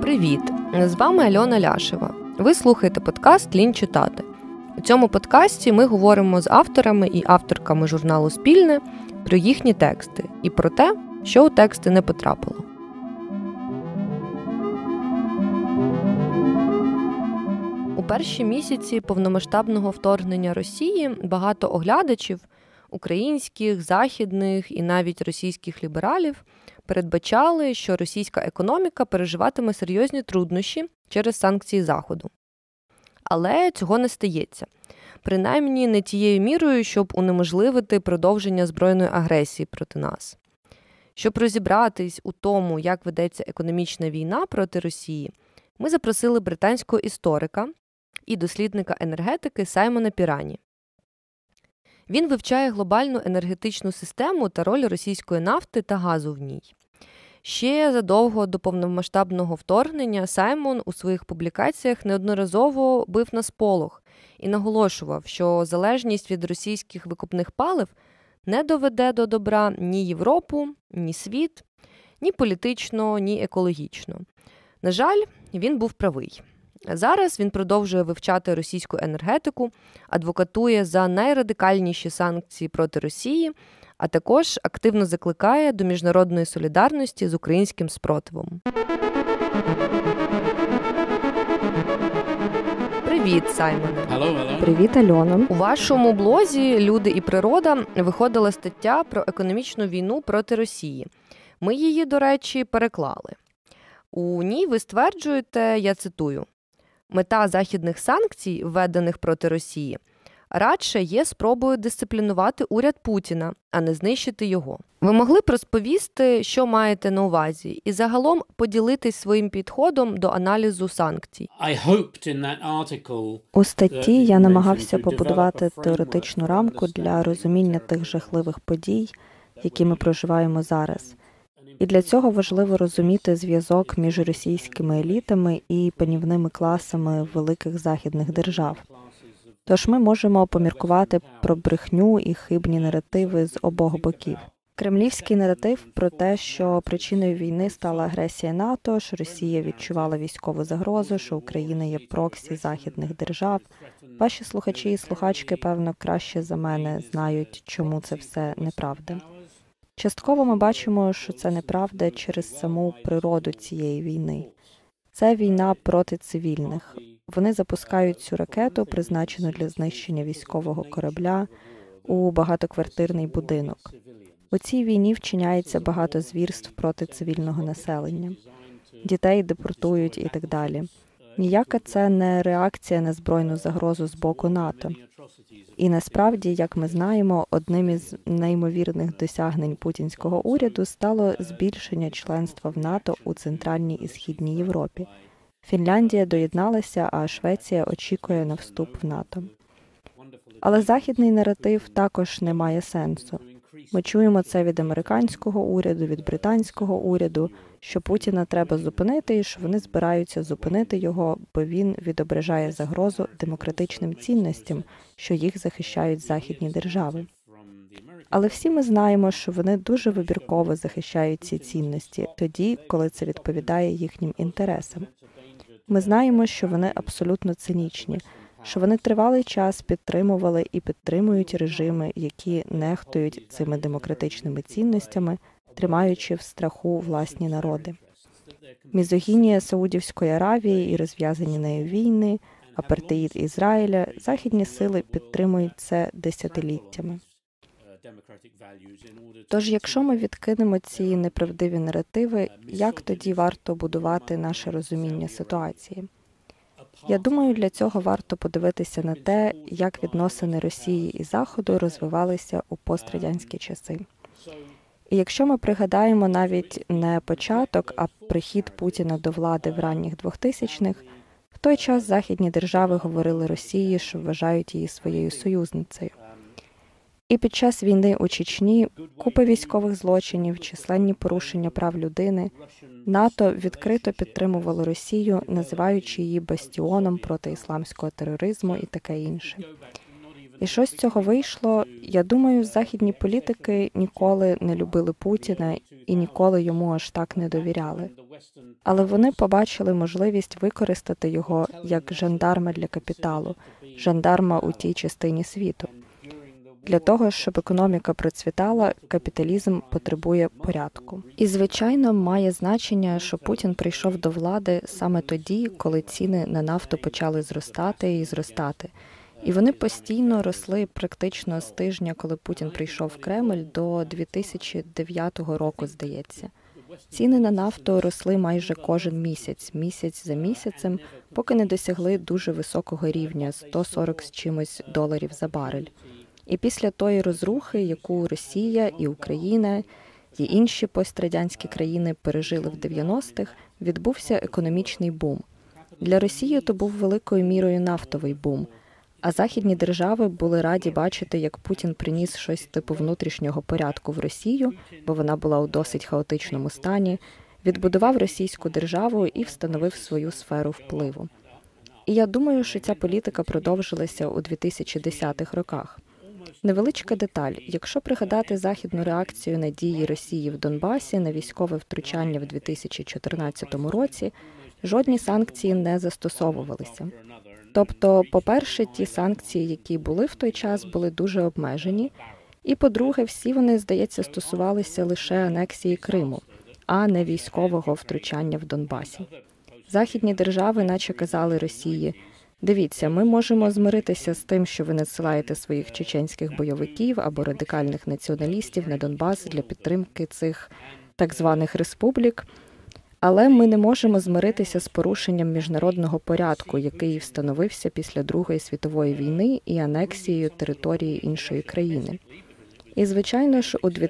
Привіт! З вами Альона Ляшева. Ви слухаєте подкаст «Лінь читати». У цьому подкасті ми говоримо з авторами і авторками журналу «Спільне» про їхні тексти і про те, що у тексти не потрапило. У перші місяці повномасштабного вторгнення Росії багато оглядачів, українських, західних і навіть російських лібералів, передбачали, що російська економіка переживатиме серйозні труднощі через санкції Заходу. Але цього не стається. Принаймні не тією мірою, щоб унеможливити продовження збройної агресії проти нас. Щоб розібратись у тому, як ведеться економічна війна проти Росії, ми запросили британського історика і дослідника енергетики Саймона Пірані. Він вивчає глобальну енергетичну систему та роль російської нафти та газу в ній. Ще задовго до повномасштабного вторгнення Саймон у своїх публікаціях неодноразово бив на сполох і наголошував, що залежність від російських викопних палив не доведе до добра ні Європу, ні світ, ні політично, ні екологічно. На жаль, він був правий. Зараз він продовжує вивчати російську енергетику, адвокатує за найрадикальніші санкції проти Росії, а також активно закликає до міжнародної солідарності з українським спротивом. Привіт, Саймоне. Hello. Привіт, Альона. У вашому блозі «Люди і природа» виходила стаття про економічну війну проти Росії. Ми її, до речі, переклали. У ній ви стверджуєте, я цитую, «Мета західних санкцій, введених проти Росії, радше є спробою дисциплінувати уряд Путіна, а не знищити його». Ви могли б розповісти, що маєте на увазі, і загалом поділитись своїм підходом до аналізу санкцій? У статті я намагався побудувати теоретичну рамку для розуміння тих жахливих подій, які ми проживаємо зараз. І для цього важливо розуміти зв'язок між російськими елітами і панівними класами великих західних держав. Тож ми можемо поміркувати про брехню і хибні наративи з обох боків. Кремлівський наратив про те, що причиною війни стала агресія НАТО, що Росія відчувала військову загрозу, що Україна є проксі західних держав. Ваші слухачі і слухачки, певно, краще за мене знають, чому це все неправда. Частково ми бачимо, що це неправда через саму природу цієї війни. Це війна проти цивільних. Вони запускають цю ракету, призначену для знищення військового корабля, у багатоквартирний будинок. У цій війні вчиняється багато звірств проти цивільного населення. Дітей депортують і так далі. Ніяка це не реакція на збройну загрозу з боку НАТО. І насправді, як ми знаємо, одним із неймовірних досягнень путінського уряду стало збільшення членства в НАТО у Центральній і Східній Європі. Фінляндія доєдналася, а Швеція очікує на вступ в НАТО. Але західний наратив також не має сенсу. Ми чуємо це від американського уряду, від британського уряду, що Путіна треба зупинити і що вони збираються зупинити його, бо він відображає загрозу демократичним цінностям, що їх захищають західні держави. Але всі ми знаємо, що вони дуже вибірково захищають ці цінності тоді, коли це відповідає їхнім інтересам. Ми знаємо, що вони абсолютно цинічні, що вони тривалий час підтримували і підтримують режими, які нехтують цими демократичними цінностями, тримаючи в страху власні народи. Мізогінія Саудівської Аравії і розв'язані нею війни, апартеїд Ізраїля, західні сили підтримують це десятиліттями. Тож, якщо ми відкинемо ці неправдиві наративи, як тоді варто будувати наше розуміння ситуації? Я думаю, для цього варто подивитися на те, як відносини Росії і Заходу розвивалися у пострадянські часи. І якщо ми пригадаємо навіть не початок, а прихід Путіна до влади в ранніх 2000-х, в той час західні держави говорили Росії, що вважають її своєю союзницею. І під час війни у Чечні купа військових злочинів, численні порушення прав людини, НАТО відкрито підтримувало Росію, називаючи її бастіоном проти ісламського тероризму і таке інше. І що з цього вийшло? Я думаю, західні політики ніколи не любили Путіна і ніколи йому аж так не довіряли. Але вони побачили можливість використати його як жандарма для капіталу, жандарма у тій частині світу. Для того, щоб економіка процвітала, капіталізм потребує порядку. І, звичайно, має значення, що Путін прийшов до влади саме тоді, коли ціни на нафту почали зростати і зростати. І вони постійно росли практично з тижня, коли Путін прийшов в Кремль, до 2009 року, здається. Ціни на нафту росли майже кожен місяць, місяць за місяцем, поки не досягли дуже високого рівня – 140 з чимось доларів за барель. І після тої розрухи, яку Росія і Україна, і інші пострадянські країни пережили в 90-х, відбувся економічний бум. Для Росії то був великою мірою нафтовий бум, а західні держави були раді бачити, як Путін приніс щось типу внутрішнього порядку в Росію, бо вона була у досить хаотичному стані, відбудував російську державу і встановив свою сферу впливу. І я думаю, що ця політика продовжилася у 2010-х роках. Невеличка деталь. Якщо пригадати західну реакцію на дії Росії в Донбасі на військове втручання в 2014 році, жодні санкції не застосовувалися. Тобто, по-перше, ті санкції, які були в той час, були дуже обмежені. І, по-друге, всі вони, здається, стосувалися лише анексії Криму, а не військового втручання в Донбасі. Західні держави наче казали Росії: «Дивіться, ми можемо змиритися з тим, що ви надсилаєте своїх чеченських бойовиків або радикальних націоналістів на Донбас для підтримки цих так званих республік, але ми не можемо змиритися з порушенням міжнародного порядку, який встановився після Другої світової війни і анексією території іншої країни». І, звичайно ж, у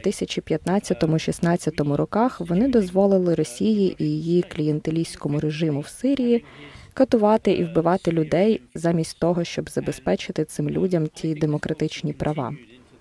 2015-16 роках вони дозволили Росії і її клієнтелістському режиму в Сирії катувати і вбивати людей замість того, щоб забезпечити цим людям ті демократичні права.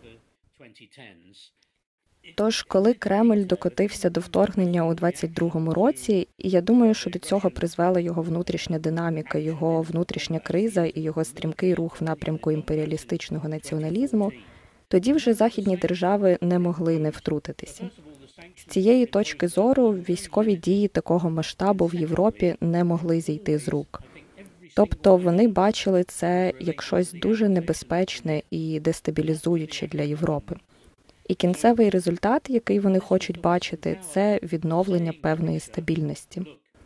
Тож, коли Кремль докотився до вторгнення у 22-му році, і я думаю, що до цього призвела його внутрішня динаміка, його внутрішня криза і його стрімкий рух в напрямку імперіалістичного націоналізму, тоді вже західні держави не могли не втрутитися. З цієї точки зору військові дії такого масштабу в Європі не могли зійти з рук. Тобто вони бачили це як щось дуже небезпечне і дестабілізуюче для Європи. І кінцевий результат, який вони хочуть бачити, це відновлення певної стабільності.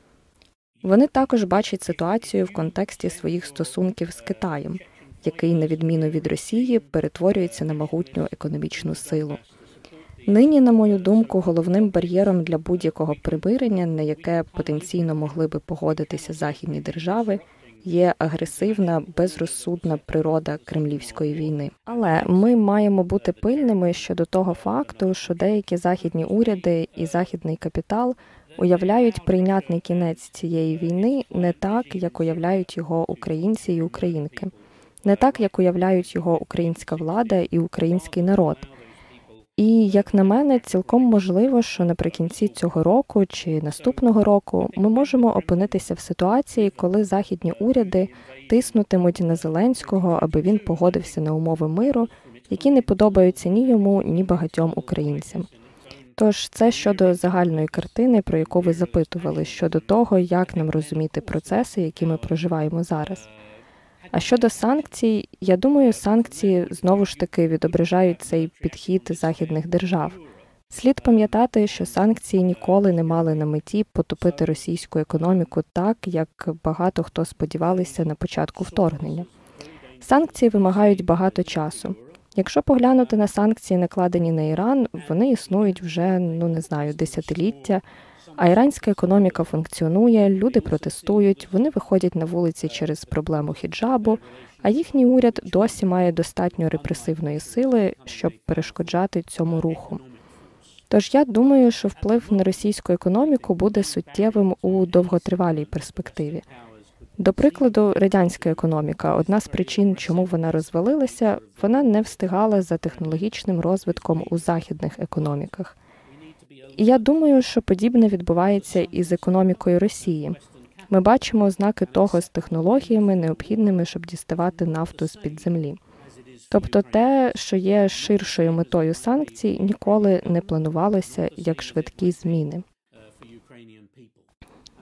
Вони також бачать ситуацію в контексті своїх стосунків з Китаєм, який, на відміну від Росії, перетворюється на могутню економічну силу. Нині, на мою думку, головним бар'єром для будь-якого примирення, на яке потенційно могли би погодитися західні держави, є агресивна, безрозсудна природа кремлівської війни. Але ми маємо бути пильними щодо того факту, що деякі західні уряди і західний капітал уявляють прийнятний кінець цієї війни не так, як уявляють його українці і українки, не так, як уявляють його українська влада і український народ. І, як на мене, цілком можливо, що наприкінці цього року чи наступного року ми можемо опинитися в ситуації, коли західні уряди тиснутимуть на Зеленського, аби він погодився на умови миру, які не подобаються ні йому, ні багатьом українцям. Тож це щодо загальної картини, про яку ви запитували, щодо того, як нам розуміти процеси, які ми проживаємо зараз. А щодо санкцій, я думаю, санкції знову ж таки відображають цей підхід західних держав. Слід пам'ятати, що санкції ніколи не мали на меті потопити російську економіку так, як багато хто сподівалися на початку вторгнення. Санкції вимагають багато часу. Якщо поглянути на санкції, накладені на Іран, вони існують вже, десятиліття, а іранська економіка функціонує, люди протестують, вони виходять на вулиці через проблему хіджабу, а їхній уряд досі має достатньо репресивної сили, щоб перешкоджати цьому руху. Тож я думаю, що вплив на російську економіку буде суттєвим у довготривалій перспективі. До прикладу, радянська економіка – одна з причин, чому вона розвалилася, вона не встигала за технологічним розвитком у західних економіках. І я думаю, що подібне відбувається і з економікою Росії. Ми бачимо ознаки того з технологіями, необхідними, щоб діставати нафту з-під землі. Тобто те, що є ширшою метою санкцій, ніколи не планувалося як швидкі зміни.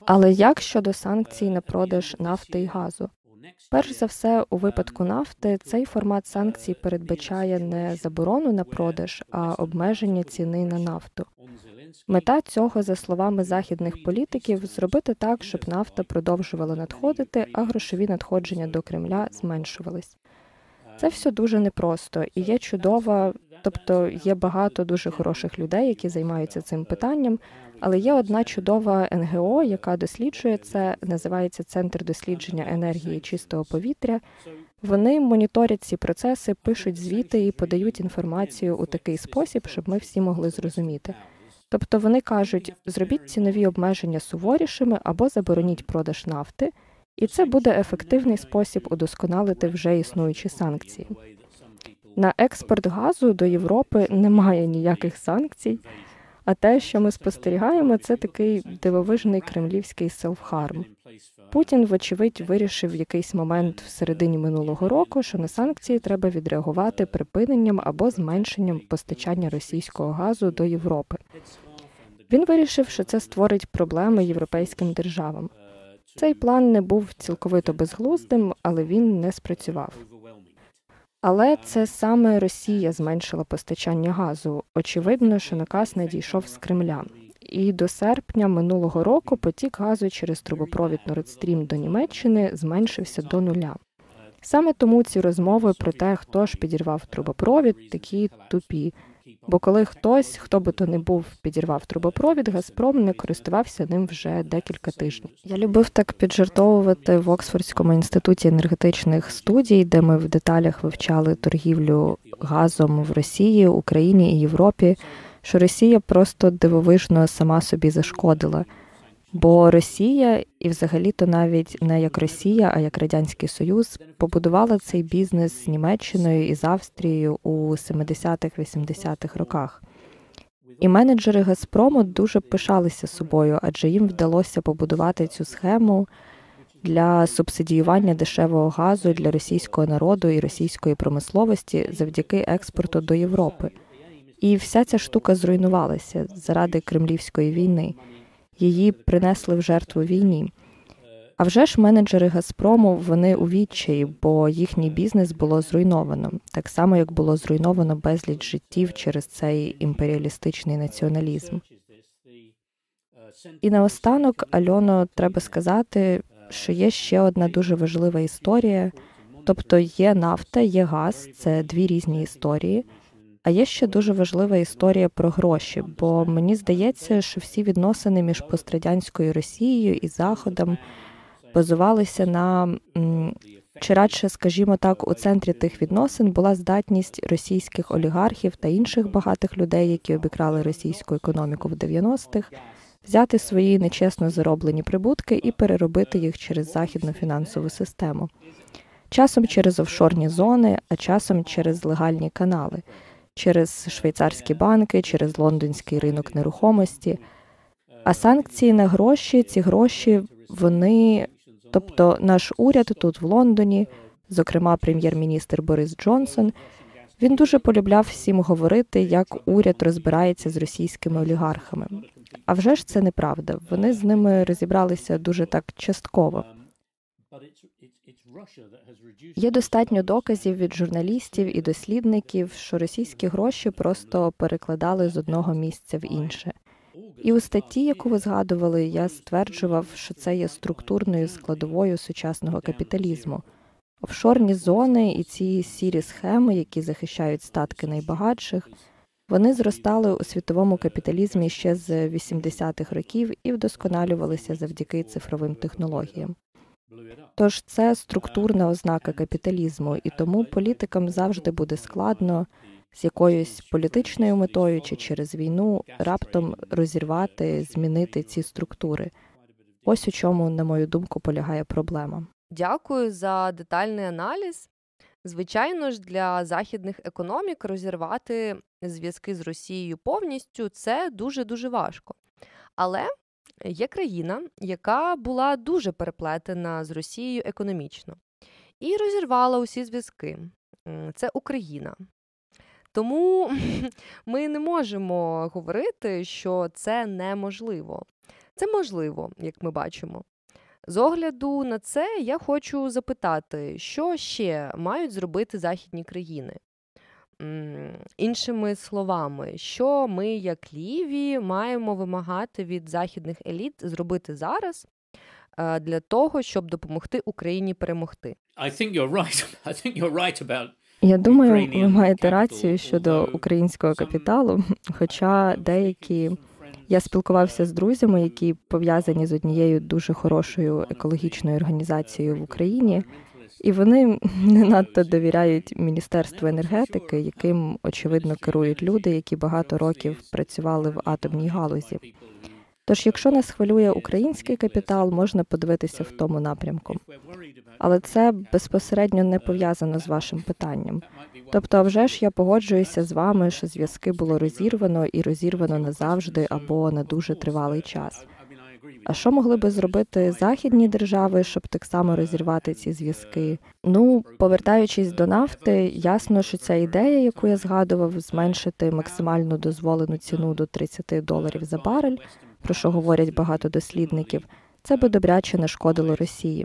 Але як щодо санкцій на продаж нафти і газу? Перш за все, у випадку нафти цей формат санкцій передбачає не заборону на продаж, а обмеження ціни на нафту. Мета цього, за словами західних політиків, зробити так, щоб нафта продовжувала надходити, а грошові надходження до Кремля зменшувались. Це все дуже непросто і є є багато дуже хороших людей, які займаються цим питанням, але є одна чудова НГО, яка досліджує це, називається Центр дослідження енергії чистого повітря. Вони моніторять ці процеси, пишуть звіти і подають інформацію у такий спосіб, щоб ми всі могли зрозуміти. Тобто вони кажуть, зробіть цінові обмеження суворішими або забороніть продаж нафти, і це буде ефективний спосіб удосконалити вже існуючі санкції. На експорт газу до Європи немає ніяких санкцій, а те, що ми спостерігаємо, це такий дивовижний кремлівський селф-харм. Путін, вочевидь, вирішив в якийсь момент в середині минулого року, що на санкції треба відреагувати припиненням або зменшенням постачання російського газу до Європи. Він вирішив, що це створить проблеми європейським державам. Цей план не був цілковито безглуздим, але він не спрацював. Але це саме Росія зменшила постачання газу. Очевидно, що наказ надійшов з Кремля. І до серпня минулого року потік газу через трубопровід Nord Stream до Німеччини зменшився до нуля. Саме тому ці розмови про те, хто ж підірвав трубопровід, такі тупі. Бо коли хтось, хто би то не був, підірвав трубопровід, Газпром не користувався ним вже декілька тижнів. Я любив так піджартовувати в Оксфордському інституті енергетичних студій, де ми в деталях вивчали торгівлю газом в Росії, Україні і Європі, що Росія просто дивовижно сама собі зашкодила. Бо Росія, і взагалі-то навіть не як Росія, а як Радянський Союз, побудувала цей бізнес з Німеччиною і з Австрією у 70-х-80-х роках. І менеджери Газпрому дуже пишалися собою, адже їм вдалося побудувати цю схему для субсидіювання дешевого газу для російського народу і російської промисловості завдяки експорту до Європи. І вся ця штука зруйнувалася заради Кремлівської війни. Її принесли в жертву війні. А вже ж менеджери Газпрому, вони у відчаї, бо їхній бізнес було зруйновано. Так само, як було зруйновано безліч життів через цей імперіалістичний націоналізм. І наостанок, Альоно, треба сказати, що є ще одна дуже важлива історія. Тобто є нафта, є газ, це дві різні історії. А є ще дуже важлива історія про гроші, бо мені здається, що всі відносини між пострадянською Росією і Заходом базувалися чи радше, скажімо так, у центрі тих відносин була здатність російських олігархів та інших багатих людей, які обікрали російську економіку в 90-х, взяти свої нечесно зароблені прибутки і переробити їх через західну фінансову систему. Часом через офшорні зони, а часом через легальні канали. Через швейцарські банки, через лондонський ринок нерухомості. А санкції на гроші, ці гроші, тобто наш уряд тут в Лондоні, зокрема прем'єр-міністр Борис Джонсон, він дуже полюбляв всім говорити, як уряд розбирається з російськими олігархами. А вже ж це неправда. Вони з ними розібралися дуже так частково. Є достатньо доказів від журналістів і дослідників, що російські гроші просто перекладали з одного місця в інше. І у статті, яку ви згадували, я стверджував, що це є структурною складовою сучасного капіталізму. Офшорні зони і ці сірі схеми, які захищають статки найбагатших, вони зростали у світовому капіталізмі ще з 80-х років і вдосконалювалися завдяки цифровим технологіям. Тож це структурна ознака капіталізму, і тому політикам завжди буде складно з якоюсь політичною метою чи через війну раптом розірвати, змінити ці структури. Ось у чому, на мою думку, полягає проблема. Дякую за детальний аналіз. Звичайно ж, для західних економік розірвати зв'язки з Росією повністю – це дуже-дуже важко. Але є країна, яка була дуже переплетена з Росією економічно і розірвала усі зв'язки. Це Україна. Тому ми не можемо говорити, що це неможливо. Це можливо, як ми бачимо. З огляду на це я хочу запитати, що ще мають зробити західні країни? Іншими словами, що ми, як ліві, маємо вимагати від західних еліт зробити зараз для того, щоб допомогти Україні перемогти? Я думаю, ви маєте рацію щодо українського капіталу, хоча деякі... Я спілкувався з друзями, які пов'язані з однією дуже хорошою екологічною організацією в Україні, і вони не надто довіряють Міністерству енергетики, яким, очевидно, керують люди, які багато років працювали в атомній галузі. Тож, якщо нас хвилює український капітал, можна подивитися в тому напрямку. Але це безпосередньо не пов'язано з вашим питанням. Тобто, вже ж я погоджуюся з вами, що зв'язки було розірвано і розірвано назавжди або на дуже тривалий час. А що могли би зробити західні держави, щоб так само розірвати ці зв'язки? Повертаючись до нафти, ясно, що ця ідея, яку я згадував, зменшити максимальну дозволену ціну до $30 за барель, про що говорять багато дослідників, це би добряче нашкодило Росії.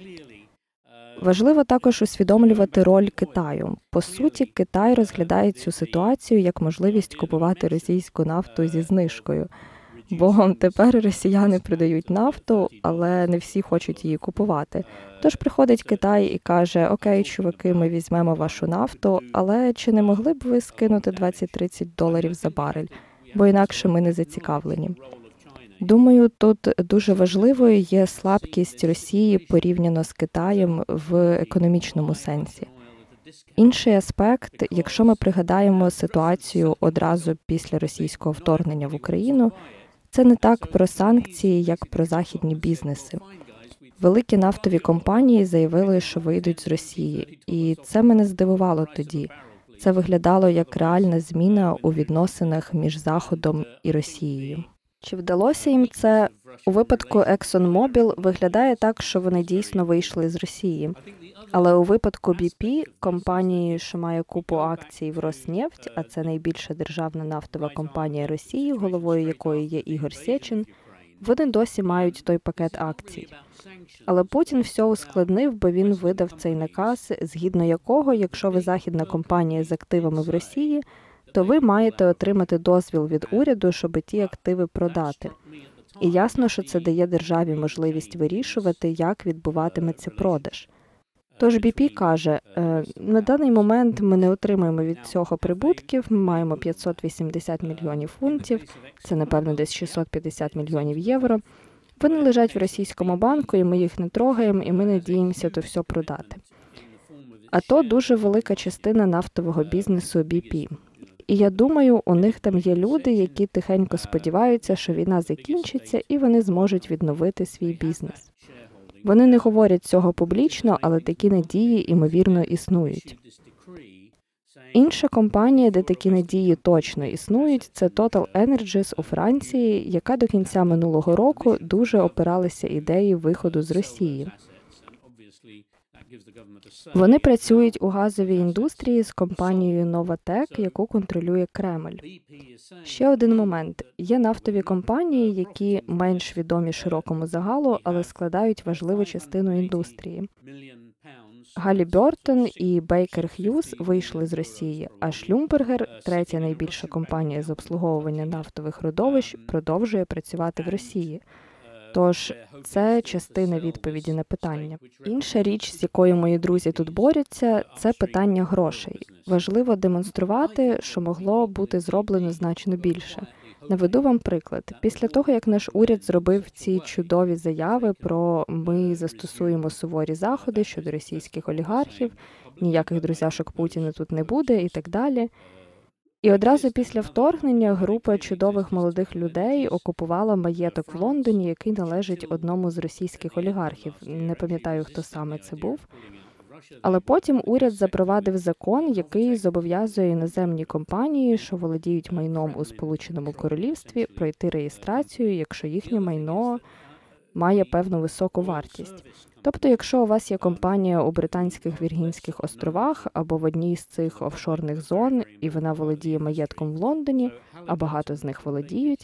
Важливо також усвідомлювати роль Китаю. По суті, Китай розглядає цю ситуацію як можливість купувати російську нафту зі знижкою. Бо тепер росіяни продають нафту, але не всі хочуть її купувати. Тож приходить Китай і каже: окей, чуваки, ми візьмемо вашу нафту, але чи не могли б ви скинути $20-30 за барель? Бо інакше ми не зацікавлені. Думаю, тут дуже важливою є слабкість Росії порівняно з Китаєм в економічному сенсі. Інший аспект, якщо ми пригадаємо ситуацію одразу після російського вторгнення в Україну, це не так про санкції, як про західні бізнеси. Великі нафтові компанії заявили, що вийдуть з Росії, і це мене здивувало тоді. Це виглядало як реальна зміна у відносинах між Заходом і Росією. Чи вдалося їм це? У випадку ExxonMobil виглядає так, що вони дійсно вийшли з Росії. Але у випадку BP, компанії, що має купу акцій в Роснефть, а це найбільша державна нафтова компанія Росії, головою якої є Ігор Сечин, вони досі мають той пакет акцій. Але Путін все ускладнив, бо він видав цей наказ, згідно якого, якщо ви західна компанія з активами в Росії, то ви маєте отримати дозвіл від уряду, щоб ті активи продати. І ясно, що це дає державі можливість вирішувати, як відбуватиметься продаж. Тож BP каже, на даний момент ми не отримуємо від цього прибутків, ми маємо 580 мільйонів фунтів, це, напевно, десь 650 мільйонів євро. Вони лежать в російському банку, і ми їх не трогаємо, і ми надіємося то все продати. А то дуже велика частина нафтового бізнесу BP. І я думаю, у них там є люди, які тихенько сподіваються, що війна закінчиться, і вони зможуть відновити свій бізнес. Вони не говорять цього публічно, але такі надії, ймовірно, існують. Інша компанія, де такі надії точно існують, це Total Energies у Франції, яка до кінця минулого року дуже опиралася ідеї виходу з Росії. Вони працюють у газовій індустрії з компанією Novatek, яку контролює Кремль. Ще один момент. Є нафтові компанії, які менш відомі широкому загалу, але складають важливу частину індустрії. Halliburton і Baker Hughes вийшли з Росії, а Schlumberger, третя найбільша компанія з обслуговування нафтових родовищ, продовжує працювати в Росії. Тож, це частина відповіді на питання. Інша річ, з якою мої друзі тут борються, це питання грошей. Важливо демонструвати, що могло бути зроблено значно більше. Наведу вам приклад. Після того, як наш уряд зробив ці чудові заяви про «ми застосуємо суворі заходи щодо російських олігархів», ніяких друзяшок Путіна тут не буде і так далі, і одразу після вторгнення група чудових молодих людей окупувала маєток в Лондоні, який належить одному з російських олігархів. Не пам'ятаю, хто саме це був. Але потім уряд запровадив закон, який зобов'язує іноземні компанії, що володіють майном у Сполученому Королівстві, пройти реєстрацію, якщо їхнє майно має певну високу вартість. Тобто, якщо у вас є компанія у Британських Віргінських островах або в одній з цих офшорних зон, і вона володіє маєтком в Лондоні, а багато з них володіють,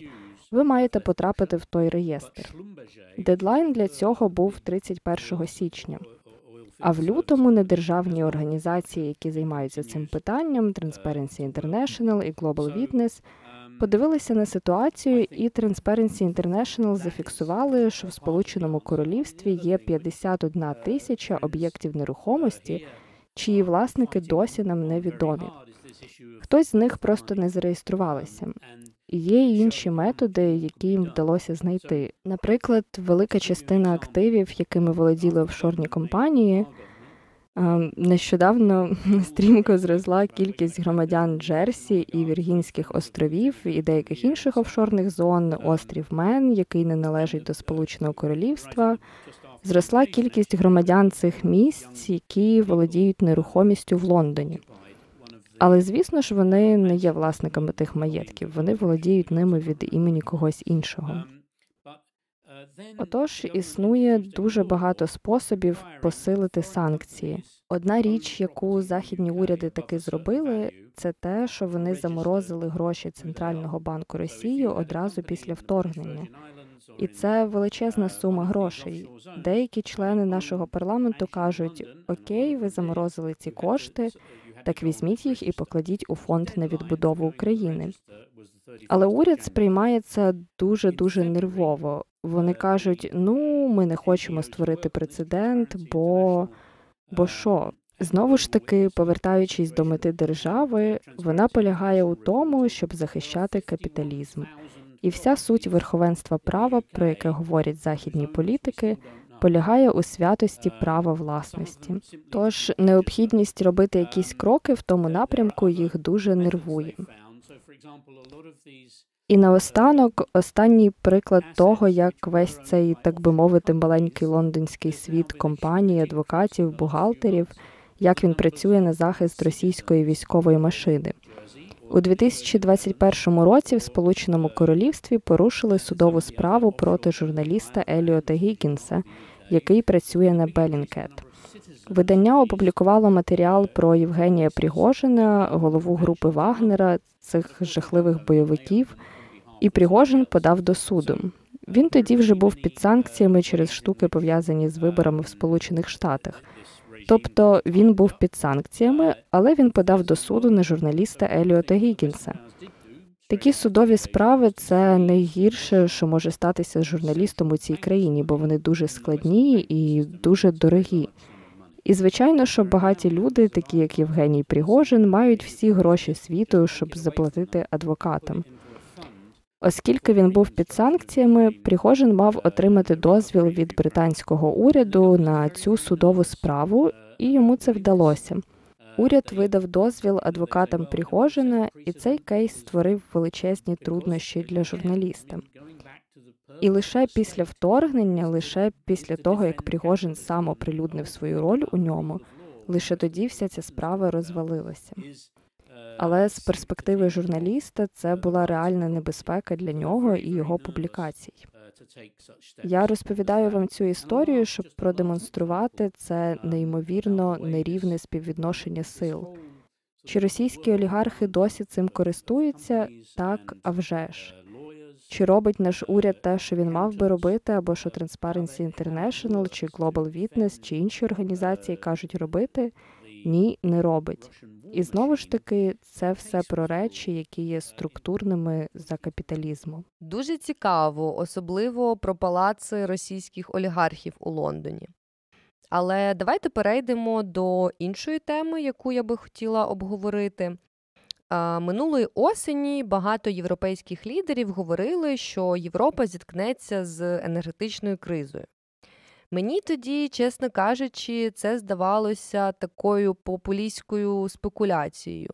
ви маєте потрапити в той реєстр. Дедлайн для цього був 31 січня. А в лютому недержавні організації, які займаються цим питанням, Transparency International і Global Witness, подивилися на ситуацію, і Transparency International зафіксували, що в Сполученому Королівстві є 51 тисяча об'єктів нерухомості, чиї власники досі нам невідомі. Хтось з них просто не зареєструвалися. І є й інші методи, які їм вдалося знайти. Наприклад, велика частина активів, якими володіли офшорні компанії, нещодавно стрімко зросла кількість громадян Джерсі і Віргінських островів і деяких інших офшорних зон, острів Мен, який не належить до Сполученого Королівства. Зросла кількість громадян цих місць, які володіють нерухомістю в Лондоні. Але, звісно ж, вони не є власниками тих маєтків, вони володіють ними від імені когось іншого. Отож, існує дуже багато способів посилити санкції. Одна річ, яку західні уряди таки зробили, це те, що вони заморозили гроші Центрального банку Росії одразу після вторгнення. І це величезна сума грошей. Деякі члени нашого парламенту кажуть, окей, ви заморозили ці кошти, так візьміть їх і покладіть у фонд на відбудову України. Але уряд сприймає це дуже-дуже нервово. Вони кажуть, ми не хочемо створити прецедент, бо що? Знову ж таки, повертаючись до мети держави, вона полягає у тому, щоб захищати капіталізм. І вся суть верховенства права, про яке говорять західні політики, полягає у святості права власності. Тож необхідність робити якісь кроки в тому напрямку їх дуже нервує. І наостанок, останній приклад того, як весь цей, так би мовити, маленький лондонський світ компаній, адвокатів, бухгалтерів, як він працює на захист російської військової машини. У 2021 році в Сполученому Королівстві порушили судову справу проти журналіста Еліота Гіккінса, який працює на Bellingcat. Видання опублікувало матеріал про Євгенія Пригожина, голову групи Вагнера, цих жахливих бойовиків, і Пригожин подав до суду. Він тоді вже був під санкціями через штуки, пов'язані з виборами в Сполучених Штатах. Тобто він був під санкціями, але він подав до суду на журналіста Еліота Гіккінса. Такі судові справи – це найгірше, що може статися з журналістом у цій країні, бо вони дуже складні і дуже дорогі. І, звичайно, що багаті люди, такі як Євгеній Пригожин, мають всі гроші світу, щоб заплатити адвокатам. Оскільки він був під санкціями, Пригожин мав отримати дозвіл від британського уряду на цю судову справу, і йому це вдалося. Уряд видав дозвіл адвокатам Пригожина, і цей кейс створив величезні труднощі для журналіста. І лише після вторгнення, лише після того, як Пригожин сам оприлюднив свою роль у ньому, лише тоді вся ця справа розвалилася. Але з перспективи журналіста це була реальна небезпека для нього і його публікацій. Я розповідаю вам цю історію, щоб продемонструвати це неймовірно нерівне співвідношення сил. Чи російські олігархи досі цим користуються? Так, а вже ж. Чи робить наш уряд те, що він мав би робити, або що Transparency International, чи Global Witness, чи інші організації кажуть робити? Ні, не робить. І знову ж таки, це все про речі, які є структурними за капіталізму. Дуже цікаво, особливо про палаци російських олігархів у Лондоні. Але давайте перейдемо до іншої теми, яку я би хотіла обговорити. Минулої осені багато європейських лідерів говорили, що Європа зіткнеться з енергетичною кризою. Мені тоді, чесно кажучи, це здавалося такою популістською спекуляцією.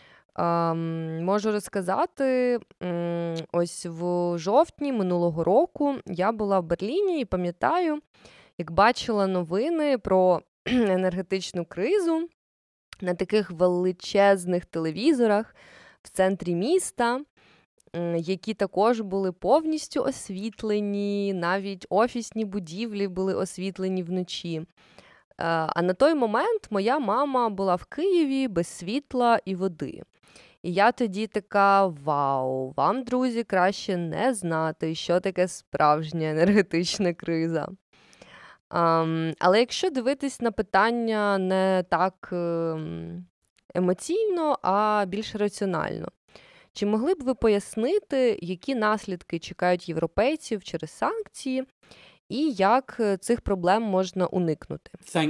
Можу розказати, ось в жовтні минулого року я була в Берліні і пам'ятаю, як бачила новини про енергетичну кризу на таких величезних телевізорах в центрі міста, які також були повністю освітлені, навіть офісні будівлі були освітлені вночі. А на той момент моя мама була в Києві без світла і води. І я тоді така: вау, вам, друзі, краще не знати, що таке справжня енергетична криза. Але якщо дивитись на питання не так емоційно, а більш раціонально, чи могли б ви пояснити, які наслідки чекають європейців через санкції, і як цих проблем можна уникнути?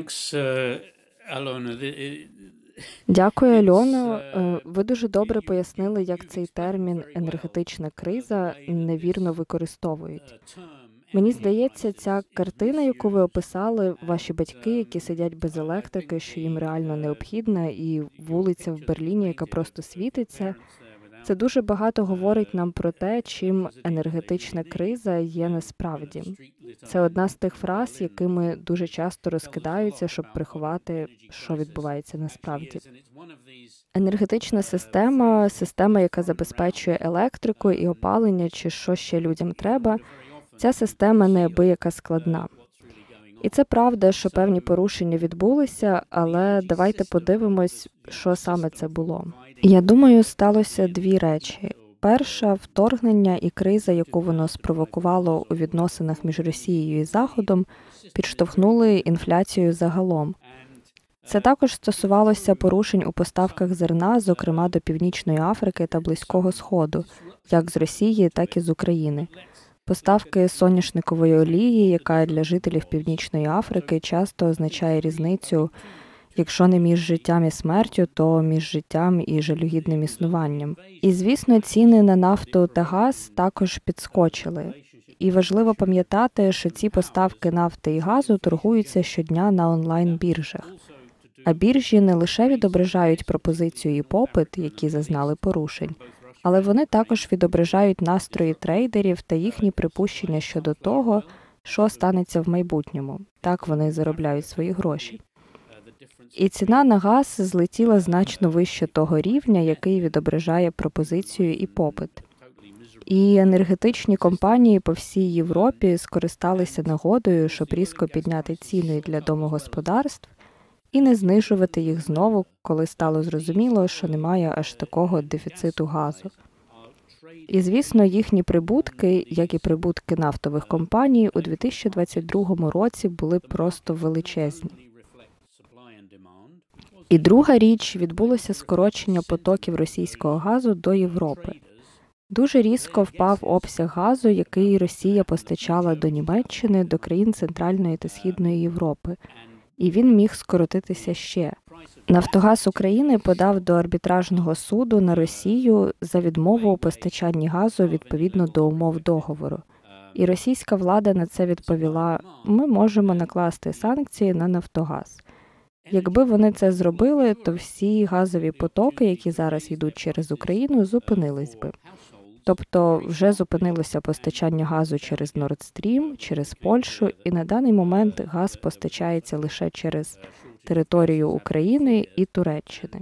Дякую, Альоно. Ви дуже добре пояснили, як цей термін «енергетична криза» невірно використовують. Мені здається, ця картина, яку ви описали, ваші батьки, які сидять без електрики, що їм реально необхідна, і вулиця в Берліні, яка просто світиться, це дуже багато говорить нам про те, чим енергетична криза є насправді. Це одна з тих фраз, якими дуже часто розкидаються, щоб приховати, що відбувається насправді. Енергетична система, яка забезпечує електрику і опалення, чи що ще людям треба, ця система неабияка складна. І це правда, що певні порушення відбулися, але давайте подивимось, що саме це було. Я думаю, сталося дві речі. Перша – вторгнення і криза, яку воно спровокувало у відносинах між Росією і Заходом, підштовхнули інфляцію загалом. Це також стосувалося порушень у поставках зерна, зокрема до Північної Африки та Близького Сходу, як з Росії, так і з України. Поставки соняшникової олії, яка для жителів Північної Африки часто означає різницю, якщо не між життям і смертю, то між життям і жалюгідним існуванням. І, звісно, ціни на нафту та газ також підскочили. І важливо пам'ятати, що ці поставки нафти і газу торгуються щодня на онлайн-біржах. А біржі не лише відображають пропозицію і попит, які зазнали порушень, але вони також відображають настрої трейдерів та їхні припущення щодо того, що станеться в майбутньому. Так вони заробляють свої гроші. І ціна на газ злетіла значно вище того рівня, який відображає пропозицію і попит. І енергетичні компанії по всій Європі скористалися нагодою, щоб різко підняти ціни для домогосподарств і не знижувати їх знову, коли стало зрозуміло, що немає аж такого дефіциту газу. І, звісно, їхні прибутки, як і прибутки нафтових компаній, у 2022 році були просто величезні. І друга річ – відбулося скорочення потоків російського газу до Європи. Дуже різко впав обсяг газу, який Росія постачала до Німеччини, до країн Центральної та Східної Європи. І він міг скоротитися ще. Нафтогаз України подав до арбітражного суду на Росію за відмову у постачанні газу відповідно до умов договору. І російська влада на це відповіла: ми можемо накласти санкції на Нафтогаз. Якби вони це зробили, то всі газові потоки, які зараз йдуть через Україну, зупинились би. Тобто вже зупинилося постачання газу через Nord Stream, через Польщу, і на даний момент газ постачається лише через територію України і Туреччини.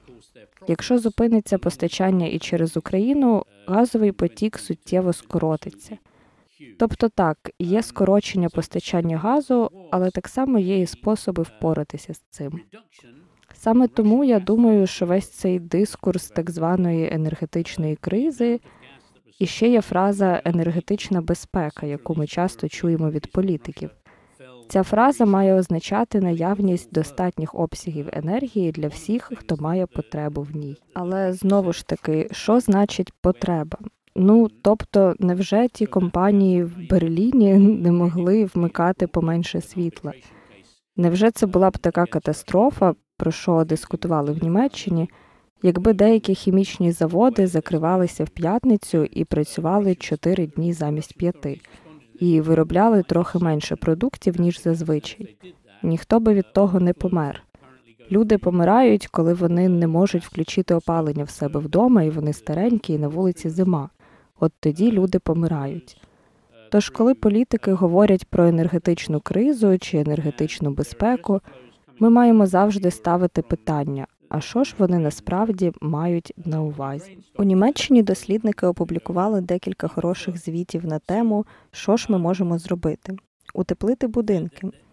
Якщо зупиниться постачання і через Україну, газовий потік суттєво скоротиться. Тобто так, є скорочення постачання газу, але так само є і способи впоратися з цим. Саме тому я думаю, що весь цей дискурс так званої енергетичної кризи, і ще є фраза «енергетична безпека», яку ми часто чуємо від політиків. Ця фраза має означати наявність достатніх обсягів енергії для всіх, хто має потребу в ній. Але знову ж таки, що значить потреба? Тобто, невже ті компанії в Берліні не могли вмикати поменше світла? Невже це була б така катастрофа, про що дискутували в Німеччині, якби деякі хімічні заводи закривалися в п'ятницю і працювали 4 дні замість 5, і виробляли трохи менше продуктів, ніж зазвичай? Ніхто би від того не помер. Люди помирають, коли вони не можуть включити опалення в себе вдома, і вони старенькі, і на вулиці зима. От тоді люди помирають. Тож, коли політики говорять про енергетичну кризу чи енергетичну безпеку, ми маємо завжди ставити питання, а що ж вони насправді мають на увазі? У Німеччині дослідники опублікували декілька хороших звітів на тему, що ж ми можемо зробити. Утеплити будинки.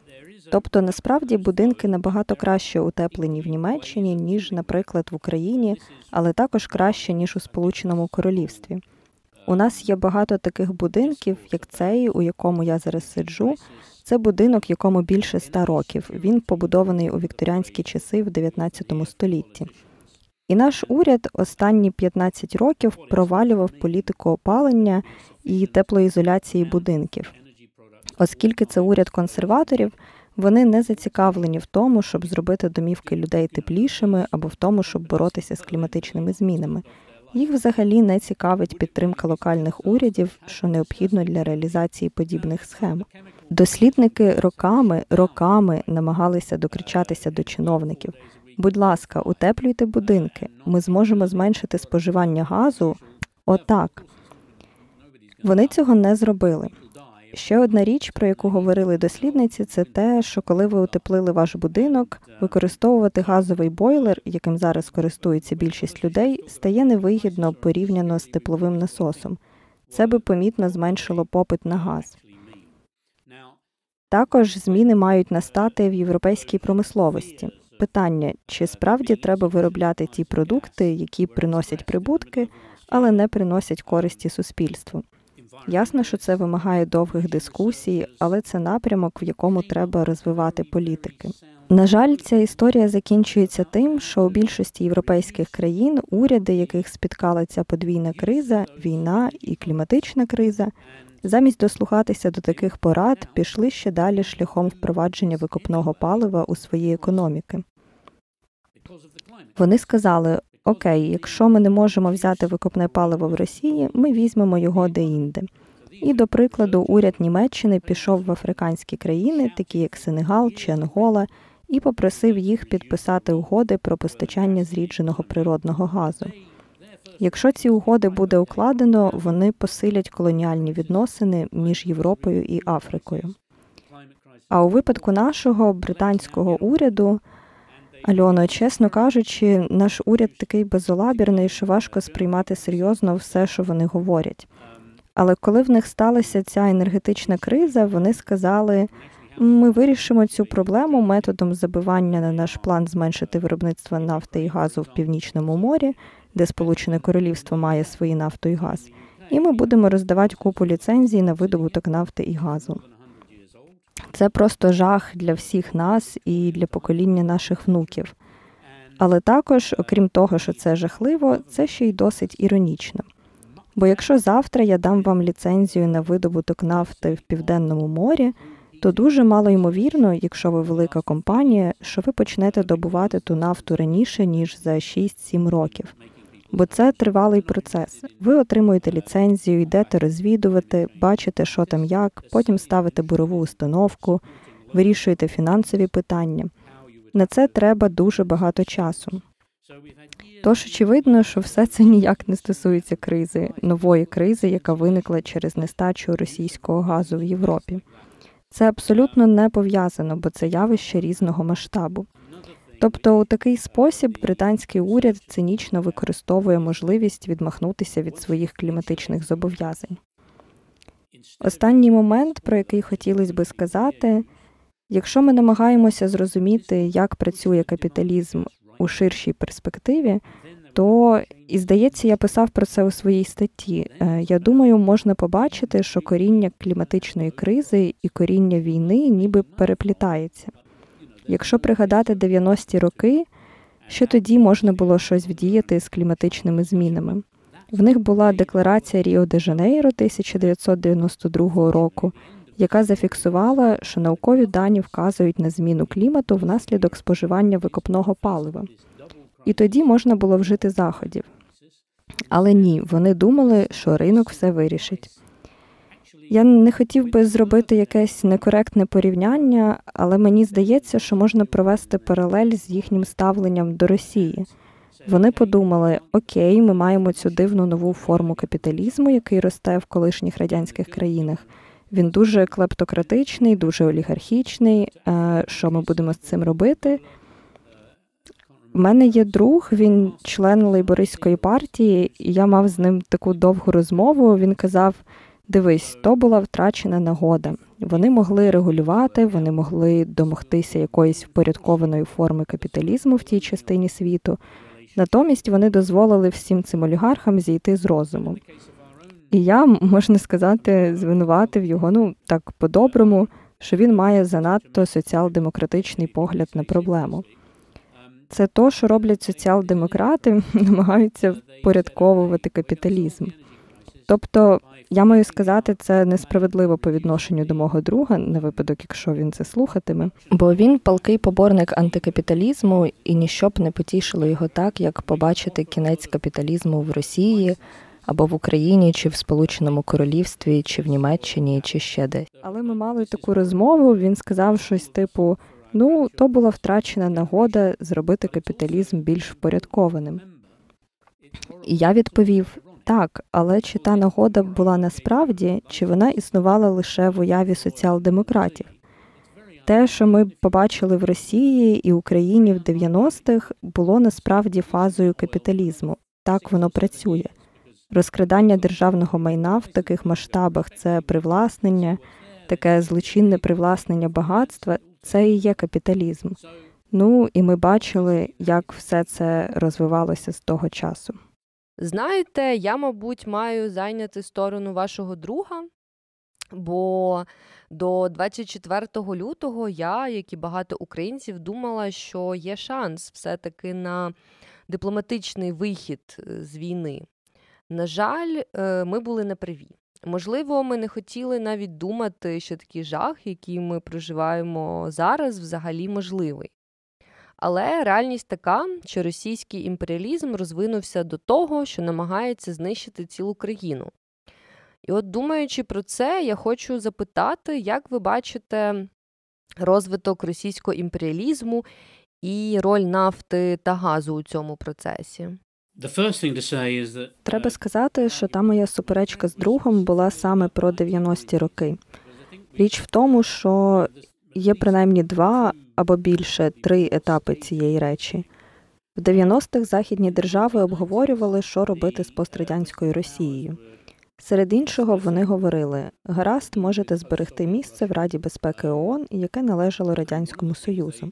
Тобто, насправді, будинки набагато краще утеплені в Німеччині, ніж, наприклад, в Україні, але також краще, ніж у Сполученому Королівстві. У нас є багато таких будинків, як цей, у якому я зараз сиджу. Це будинок, якому більше 100 років. Він побудований у вікторіанські часи в 19 столітті. І наш уряд останні 15 років провалював політику опалення і теплоізоляції будинків. Оскільки це уряд консерваторів, вони не зацікавлені в тому, щоб зробити домівки людей теплішими або в тому, щоб боротися з кліматичними змінами. Їх взагалі не цікавить підтримка локальних урядів, що необхідно для реалізації подібних схем. Дослідники роками намагалися докричатися до чиновників. Будь ласка, утеплюйте будинки. Ми зможемо зменшити споживання газу. Отак. Вони цього не зробили. Ще одна річ, про яку говорили дослідниці, це те, що коли ви утеплили ваш будинок, використовувати газовий бойлер, яким зараз користується більшість людей, стає невигідно порівняно з тепловим насосом. Це би помітно зменшило попит на газ. Також зміни мають настати в європейській промисловості. Питання, чи справді треба виробляти ті продукти, які приносять прибутки, але не приносять користі суспільству. Ясно, що це вимагає довгих дискусій, але це напрямок, в якому треба розвивати політики. На жаль, ця історія закінчується тим, що у більшості європейських країн уряди, яких спіткала ця подвійна криза, війна і кліматична криза, замість дослухатися до таких порад, пішли ще далі шляхом впровадження викопного палива у свої економіки. Вони сказали: окей, якщо ми не можемо взяти викопне паливо в Росії, ми візьмемо його де-інде. І, до прикладу, уряд Німеччини пішов в африканські країни, такі як Сенегал чи Ангола, і попросив їх підписати угоди про постачання зрідженого природного газу. Якщо ці угоди буде укладено, вони посилять колоніальні відносини між Європою і Африкою. А у випадку нашого британського уряду, Альоно, чесно кажучи, наш уряд такий безалабірний, що важко сприймати серйозно все, що вони говорять. Але коли в них сталася ця енергетична криза, вони сказали: ми вирішимо цю проблему методом забивання на наш план зменшити виробництво нафти і газу в Північному морі, де Сполучене Королівство має свої нафту і газ, і ми будемо роздавати купу ліцензій на видобуток нафти і газу. Це просто жах для всіх нас і для покоління наших внуків. Але також, окрім того, що це жахливо, це ще й досить іронічно. Бо якщо завтра я дам вам ліцензію на видобуток нафти в Південному морі, то дуже мало ймовірно, якщо ви велика компанія, що ви почнете добувати ту нафту раніше, ніж за 6-7 років. Бо це тривалий процес. Ви отримуєте ліцензію, йдете розвідувати, бачите, що там як, потім ставите бурову установку, вирішуєте фінансові питання. На це треба дуже багато часу. Тож, очевидно, що все це ніяк не стосується кризи, нової кризи, яка виникла через нестачу російського газу в Європі. Це абсолютно не пов'язано, бо це явище різного масштабу. Тобто, у такий спосіб британський уряд цинічно використовує можливість відмахнутися від своїх кліматичних зобов'язань. Останній момент, про який хотілося би сказати, якщо ми намагаємося зрозуміти, як працює капіталізм у ширшій перспективі, то, і здається, я писав про це у своїй статті, я думаю, можна побачити, що коріння кліматичної кризи і коріння війни ніби переплітається. Якщо пригадати 90-ті роки, ще тоді можна було щось вдіяти з кліматичними змінами. В них була декларація Ріо-де-Жанейро 1992 року, яка зафіксувала, що наукові дані вказують на зміну клімату внаслідок споживання викопного палива. І тоді можна було вжити заходів. Але ні, вони думали, що ринок все вирішить. Я не хотів би зробити якесь некоректне порівняння, але мені здається, що можна провести паралель з їхнім ставленням до Росії. Вони подумали: окей, ми маємо цю дивну нову форму капіталізму, який росте в колишніх радянських країнах. Він дуже клептократичний, дуже олігархічний. Що ми будемо з цим робити? У мене є друг, він член лейбористської партії, і я мав з ним таку довгу розмову. Він казав: Дивись, то була втрачена нагода. Вони могли регулювати, вони могли домогтися якоїсь впорядкованої форми капіталізму в тій частині світу. Натомість вони дозволили всім цим олігархам зійти з розуму. І я, можна сказати, звинуватив його, так по-доброму, що він має занадто соціал-демократичний погляд на проблему. Це то, що роблять соціал-демократи, намагаються впорядковувати капіталізм. Тобто, я маю сказати, це несправедливо по відношенню до мого друга, на випадок, якщо він це слухатиме, бо він палкий поборник антикапіталізму, і ніщо б не потішило його так, як побачити кінець капіталізму в Росії, або в Україні, чи в Сполученому Королівстві, чи в Німеччині, чи ще десь. Але ми мали таку розмову, він сказав щось типу, то була втрачена нагода зробити капіталізм більш впорядкованим. І я відповів, так, але чи та нагода була насправді, чи вона існувала лише в уяві соціал-демократів? Те, що ми побачили в Росії і Україні в 90-х, було насправді фазою капіталізму. Так воно працює. Розкрадання державного майна в таких масштабах – це привласнення, таке злочинне привласнення багатства – це і є капіталізм. І ми бачили, як все це розвивалося з того часу. Знаєте, я, мабуть, маю зайняти сторону вашого друга, бо до 24 лютого я, як і багато українців, думала, що є шанс все-таки на дипломатичний вихід з війни. На жаль, ми були неправі. Можливо, ми не хотіли навіть думати, що такий жах, який ми проживаємо зараз, взагалі можливий. Але реальність така, що російський імперіалізм розвинувся до того, що намагається знищити цілу країну. І от думаючи про це, я хочу запитати, як ви бачите розвиток російського імперіалізму і роль нафти та газу у цьому процесі? Треба сказати, що та моя суперечка з другом була саме про 90-ті роки. Річ в тому, що є принаймні 2 або більше 3 етапи цієї речі. В 90-х західні держави обговорювали, що робити з пострадянською Росією. Серед іншого, вони говорили, гаразд, можете зберегти місце в Раді безпеки ООН, яке належало Радянському Союзу.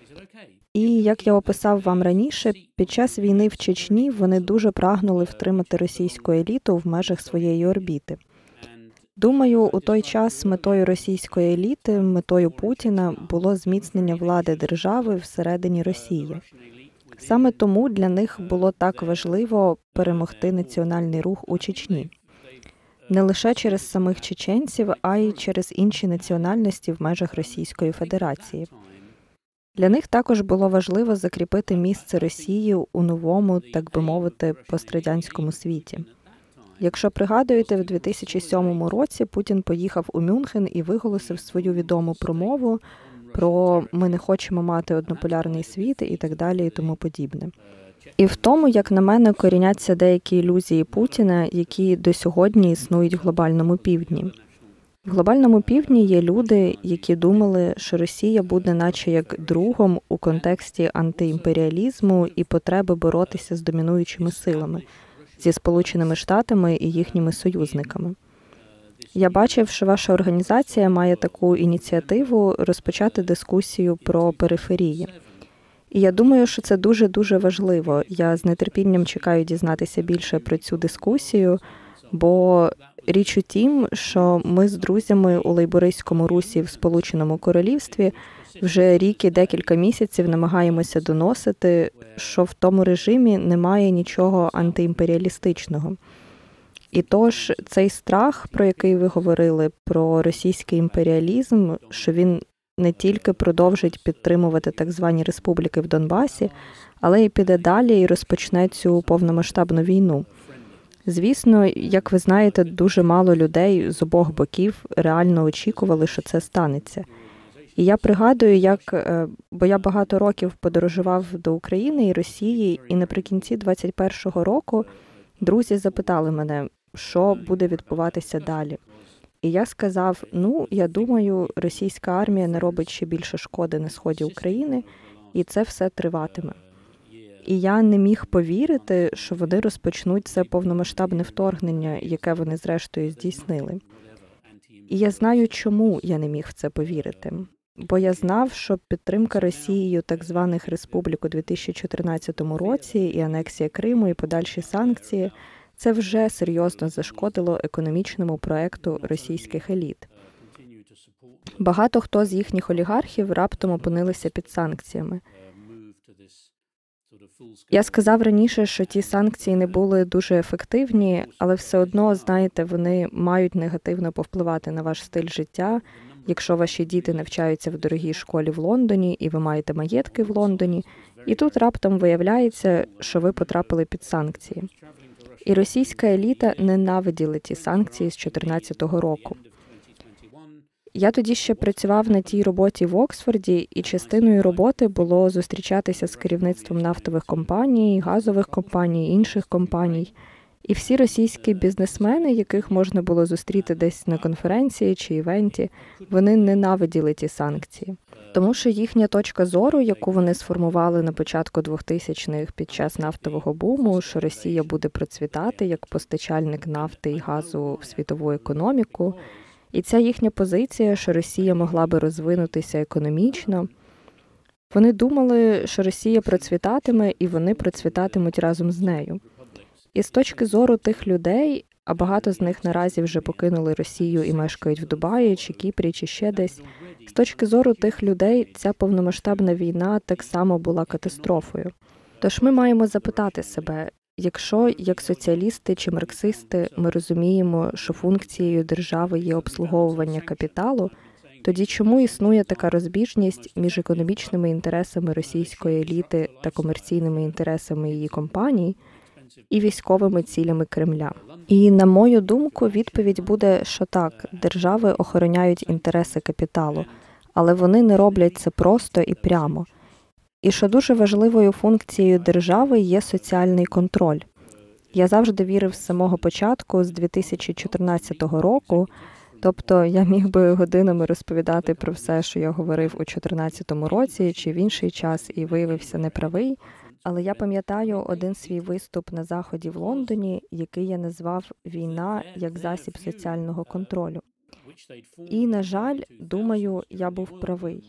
І, як я описав вам раніше, під час війни в Чечні вони дуже прагнули втримати російську еліту в межах своєї орбіти. Думаю, у той час метою російської еліти, метою Путіна було зміцнення влади держави всередині Росії. Саме тому для них було так важливо перемогти національний рух у Чечні. Не лише через самих чеченців, а й через інші національності в межах Російської Федерації. Для них також було важливо закріпити місце Росії у новому, так би мовити, пострадянському світі. Якщо пригадуєте, в 2007 році Путін поїхав у Мюнхен і виголосив свою відому промову про «ми не хочемо мати однополярний світ» і так далі і тому подібне. І в тому, як на мене, коріняться деякі ілюзії Путіна, які до сьогодні існують в глобальному півдні. В глобальному півдні є люди, які думали, що Росія буде наче як другом у контексті антиімперіалізму і потреби боротися з домінуючими силами, зі Сполученими Штатами і їхніми союзниками. Я бачив, що ваша організація має таку ініціативу розпочати дискусію про периферії. І я думаю, що це дуже-дуже важливо. Я з нетерпінням чекаю дізнатися більше про цю дискусію, бо річ у тім, що ми з друзями у лейбористському русі в Сполученому Королівстві вже рік і декілька місяців намагаємося доносити, що в тому режимі немає нічого антиімперіалістичного. І тож цей страх, про який ви говорили, про російський імперіалізм, що він не тільки продовжить підтримувати так звані республіки в Донбасі, але й піде далі і розпочне цю повномасштабну війну. Звісно, як ви знаєте, дуже мало людей з обох боків реально очікували, що це станеться. І я пригадую, бо я багато років подорожував до України і Росії, і наприкінці 21-го року друзі запитали мене, що буде відбуватися далі. І я сказав, я думаю, російська армія наробить ще більше шкоди на сході України, і це все триватиме. І я не міг повірити, що вони розпочнуть це повномасштабне вторгнення, яке вони зрештою здійснили. І я знаю, чому я не міг в це повірити. Бо я знав, що підтримка Росією так званих республік у 2014 році і анексія Криму, і подальші санкції – це вже серйозно зашкодило економічному проекту російських еліт. Багато хто з їхніх олігархів раптом опинилися під санкціями. Я сказав раніше, що ті санкції не були дуже ефективні, але все одно, знаєте, вони мають негативно повпливати на ваш стиль життя. Якщо ваші діти навчаються в дорогій школі в Лондоні, і ви маєте маєтки в Лондоні, і тут раптом виявляється, що ви потрапили під санкції. І російська еліта ненавиділа ті санкції з 2014 року. Я тоді ще працював на тій роботі в Оксфорді, і частиною роботи було зустрічатися з керівництвом нафтових компаній, газових компаній, інших компаній. І всі російські бізнесмени, яких можна було зустріти десь на конференції чи івенті, вони ненавиділи ті санкції. Тому що їхня точка зору, яку вони сформували на початку 2000-х під час нафтового буму, що Росія буде процвітати як постачальник нафти і газу в світову економіку, і ця їхня позиція, що Росія могла би розвинутися економічно, вони думали, що Росія процвітатиме, і вони процвітатимуть разом з нею. І з точки зору тих людей, а багато з них наразі вже покинули Росію і мешкають в Дубаї, чи Кіпрі, чи ще десь, з точки зору тих людей ця повномасштабна війна так само була катастрофою. Тож ми маємо запитати себе, якщо, як соціалісти чи марксисти, ми розуміємо, що функцією держави є обслуговування капіталу, тоді чому існує така розбіжність між економічними інтересами російської еліти та комерційними інтересами її компаній і військовими цілями Кремля? І, на мою думку, відповідь буде, що так, держави охороняють інтереси капіталу, але вони не роблять це просто і прямо. І що дуже важливою функцією держави є соціальний контроль. Я завжди вірив з самого початку, з 2014 року, тобто я міг би годинами розповідати про все, що я говорив у 2014 році чи в інший час і виявився неправий, але я пам'ятаю один свій виступ на Заході в Лондоні, який я назвав «Війна як засіб соціального контролю». І, на жаль, думаю, я був правий.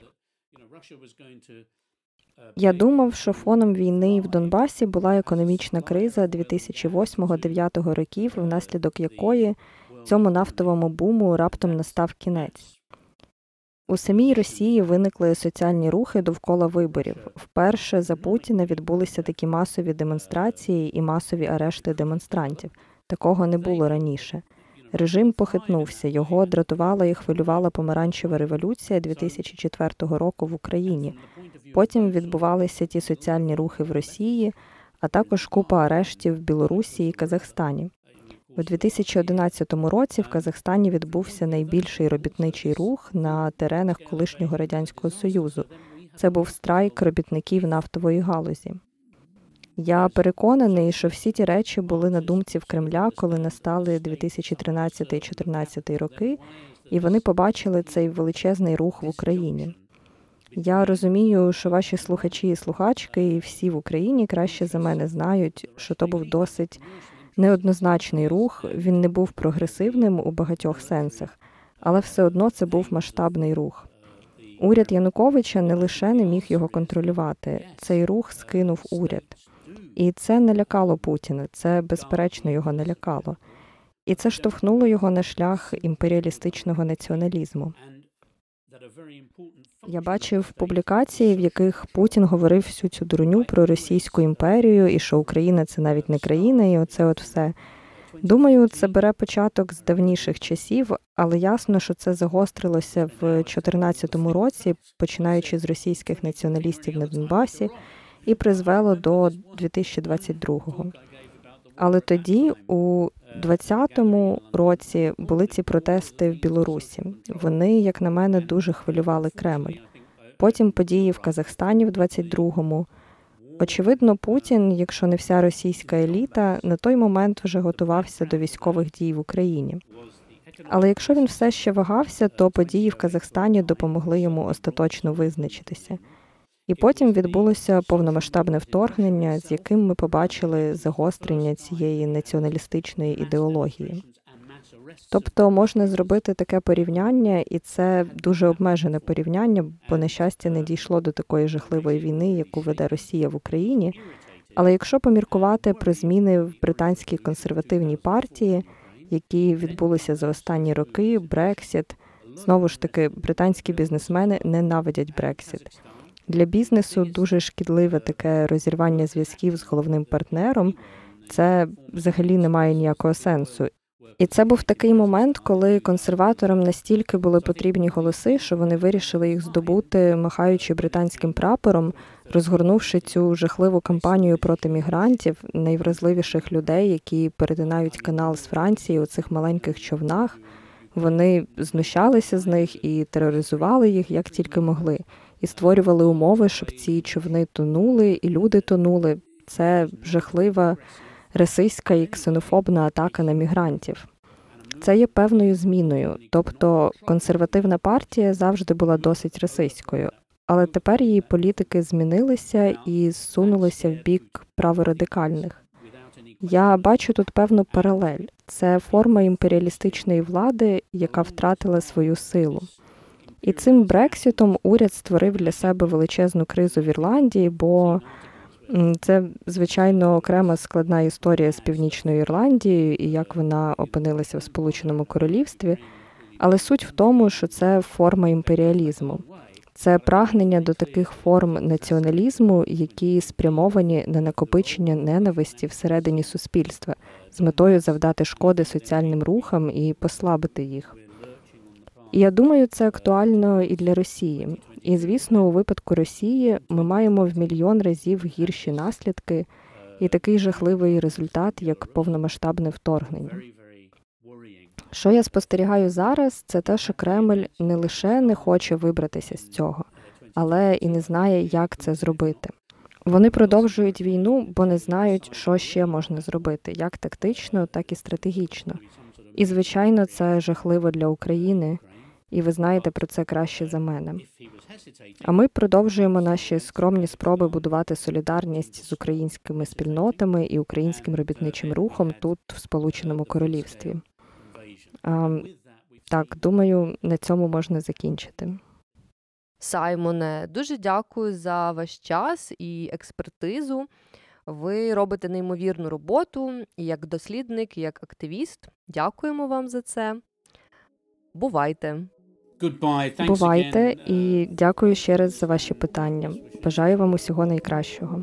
Я думав, що фоном війни в Донбасі була економічна криза 2008-2009 років, внаслідок якої цьому нафтовому буму раптом настав кінець. У самій Росії виникли соціальні рухи довкола виборів. Вперше за Путіна відбулися такі масові демонстрації і масові арешти демонстрантів. Такого не було раніше. Режим похитнувся, його дратувала і хвилювала помаранчева революція 2004 року в Україні. Потім відбувалися ті соціальні рухи в Росії, а також купа арештів в Білорусі і Казахстані. У 2011 році в Казахстані відбувся найбільший робітничий рух на теренах колишнього Радянського Союзу. Це був страйк робітників нафтової галузі. Я переконаний, що всі ті речі були на думці в Кремля, коли настали 2013-2014 роки, і вони побачили цей величезний рух в Україні. Я розумію, що ваші слухачі і слухачки, і всі в Україні краще за мене знають, що то був досить неоднозначний рух, він не був прогресивним у багатьох сенсах, але все одно це був масштабний рух. Уряд Януковича не лише не міг його контролювати, цей рух скинув уряд. І це не лякало Путіна, це, безперечно, його не лякало. І це штовхнуло його на шлях імперіалістичного націоналізму. Я бачив публікації, в яких Путін говорив всю цю дурню про Російську імперію, і що Україна – це навіть не країна, і оце от все. Думаю, це бере початок з давніших часів, але ясно, що це загострилося в 2014 році, починаючи з російських націоналістів на Донбасі, і призвело до 2022-го. Але тоді, у 2020 році, були ці протести в Білорусі. Вони, як на мене, дуже хвилювали Кремль. Потім події в Казахстані в 22-му. Очевидно, Путін, якщо не вся російська еліта, на той момент вже готувався до військових дій в Україні. Але якщо він все ще вагався, то події в Казахстані допомогли йому остаточно визначитися. І потім відбулося повномасштабне вторгнення, з яким ми побачили загострення цієї націоналістичної ідеології. Тобто можна зробити таке порівняння, і це дуже обмежене порівняння, бо, на щастя, не дійшло до такої жахливої війни, яку веде Росія в Україні. Але якщо поміркувати про зміни в британській консервативній партії, які відбулися за останні роки, Брексіт, знову ж таки, британські бізнесмени ненавидять Брексіт. Для бізнесу дуже шкідливе таке розірвання зв'язків з головним партнером. Це взагалі не має ніякого сенсу. І це був такий момент, коли консерваторам настільки були потрібні голоси, що вони вирішили їх здобути, махаючи британським прапором, розгорнувши цю жахливу кампанію проти мігрантів, найвразливіших людей, які перетинають канал з Франції у цих маленьких човнах. Вони знущалися з них і тероризували їх, як тільки могли. І створювали умови, щоб ці човни тонули, і люди тонули. Це жахлива расистська і ксенофобна атака на мігрантів. Це є певною зміною. Тобто консервативна партія завжди була досить расистською. Але тепер її політики змінилися і зсунулися в бік праворадикальних. Я бачу тут певну паралель. Це форма імперіалістичної влади, яка втратила свою силу. І цим Брексітом уряд створив для себе величезну кризу в Ірландії, бо це, звичайно, окрема складна історія з Північною Ірландією і як вона опинилася в Сполученому Королівстві. Але суть в тому, що це форма імперіалізму. Це прагнення до таких форм націоналізму, які спрямовані на накопичення ненависті всередині суспільства з метою завдати шкоди соціальним рухам і послабити їх. І я думаю, це актуально і для Росії. І, звісно, у випадку Росії ми маємо в мільйон разів гірші наслідки і такий жахливий результат, як повномасштабне вторгнення. Що я спостерігаю зараз, це те, що Кремль не лише не хоче вибратися з цього, але і не знає, як це зробити. Вони продовжують війну, бо не знають, що ще можна зробити, як тактично, так і стратегічно. І, звичайно, це жахливо для України, і ви знаєте про це краще за мене. А ми продовжуємо наші скромні спроби будувати солідарність з українськими спільнотами і українським робітничим рухом тут, в Сполученому Королівстві. Так, думаю, на цьому можна закінчити. Саймоне, дуже дякую за ваш час і експертизу. Ви робите неймовірну роботу і як дослідник, і як активіст. Дякуємо вам за це. Бувайте. Бувайте і дякую ще раз за ваші питання. Бажаю вам усього найкращого.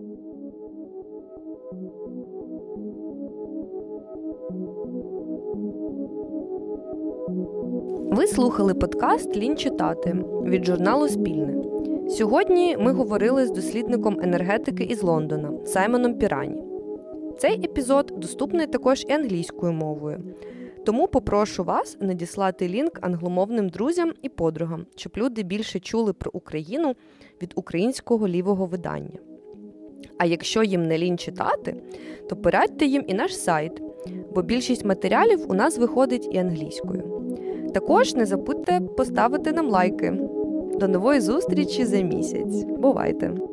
Ви слухали подкаст «Лінь читати» від журналу «Спільне». Сьогодні ми говорили з дослідником енергетики із Лондона Саймоном Пірані. Цей епізод доступний також і англійською мовою. Тому попрошу вас надіслати лінк англомовним друзям і подругам, щоб люди більше чули про Україну від українського лівого видання. А якщо їм не лінь читати, то порадьте їм і наш сайт, бо більшість матеріалів у нас виходить і англійською. Також не забудьте поставити нам лайки. До нової зустрічі за місяць. Бувайте!